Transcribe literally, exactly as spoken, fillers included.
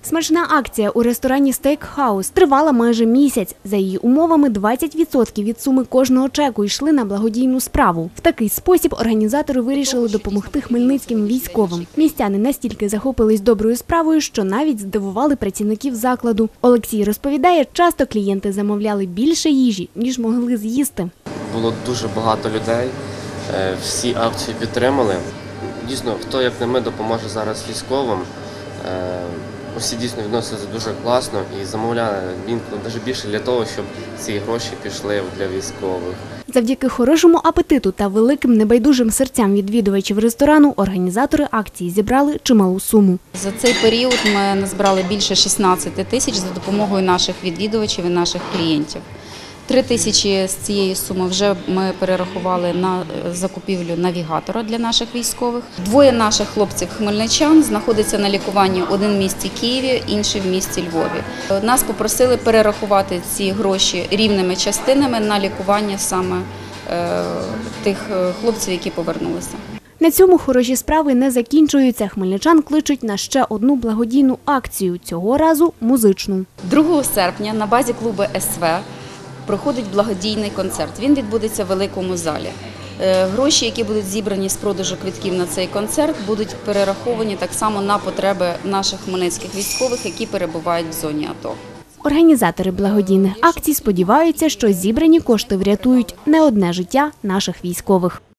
Смачна акція у ресторані «Стейкхаус» тривала майже місяць. За її умовами, двадцять відсотків від суми кожного чеку йшли на благодійну справу. В такий спосіб організатори вирішили допомогти хмельницьким військовим. Містяни настільки захопились доброю справою, що навіть здивували працівників закладу. Олексій розповідає, часто клієнти замовляли більше їжі, ніж могли з'їсти. Було дуже багато людей, всі акції підтримали. Дійсно, хто як не ми допоможе зараз військовим. Усі дійсно відносилися дуже класно і замовляли інколи навіть більше для того, щоб ці гроші пішли для військових. Завдяки хорошому апетиту та великим небайдужим серцям відвідувачів ресторану організатори акції зібрали чималу суму. За цей період ми назбирали більше шістнадцяти тисяч за допомогою наших відвідувачів і наших клієнтів. Три тисячі з цієї суми вже ми перерахували на закупівлю навігатора для наших військових. Двоє наших хлопців-хмельничан знаходяться на лікуванні, один в місті Києві, інший в місті Львові. Нас попросили перерахувати ці гроші рівними частинами на лікування саме тих хлопців, які повернулися. На цьому хороші справи не закінчуються. Хмельничан кличуть на ще одну благодійну акцію, цього разу музичну. другого серпня на базі клубу ес ве проходить благодійний концерт. Він відбудеться в великому залі. Гроші, які будуть зібрані з продажу квитків на цей концерт, будуть перераховані так само на потреби наших хмельницьких військових, які перебувають в зоні АТО. Організатори благодійних акцій сподіваються, що зібрані кошти врятують не одне життя наших військових.